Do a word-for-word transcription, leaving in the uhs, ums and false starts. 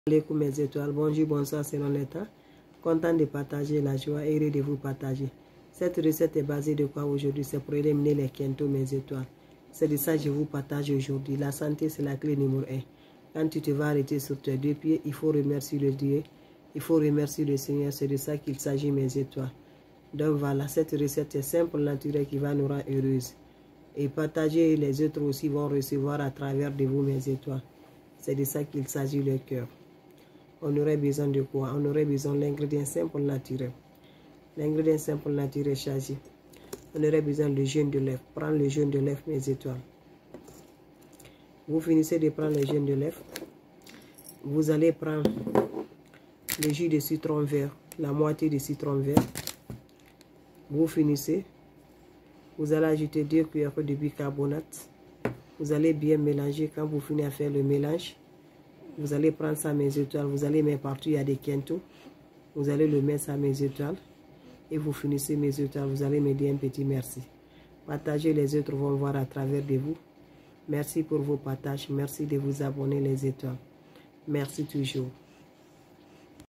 Alaikum mes étoiles, bonjour, bonsoir selon l'état. Content de partager la joie et heureux de vous partager. Cette recette est basée de quoi aujourd'hui? C'est pour éliminer les quintos mes étoiles. C'est de ça que je vous partage aujourd'hui. La santé c'est la clé numéro un. Quand tu te vas arrêter sur tes deux pieds, il faut remercier le Dieu. Il faut remercier le Seigneur. C'est de ça qu'il s'agit mes étoiles. Donc voilà, cette recette est simple, naturelle qui va nous rendre heureuses. Et partager, les autres aussi vont recevoir à travers de vous mes étoiles. C'est de ça qu'il s'agit le cœur. On aurait besoin de quoi? On aurait besoin de l'ingrédient simple naturel. L'ingrédient simple naturel choisi. On aurait besoin de jaune de l'œuf. Prends le jaune de l'œuf, mes étoiles. Vous finissez de prendre le jaune de l'œuf. Vous allez prendre le jus de citron vert, la moitié de citron vert. Vous finissez. Vous allez ajouter deux cuillères de bicarbonate. Vous allez bien mélanger. Quand vous finissez à faire le mélange, vous allez prendre ça mes étoiles, vous allez mettre partout, il y a des quintos. Vous allez le mettre ça mes étoiles. Et vous finissez mes étoiles, vous allez me dire un petit merci. Partagez, les autres vont voir à travers de vous. Merci pour vos partages, merci de vous abonner les étoiles. Merci toujours.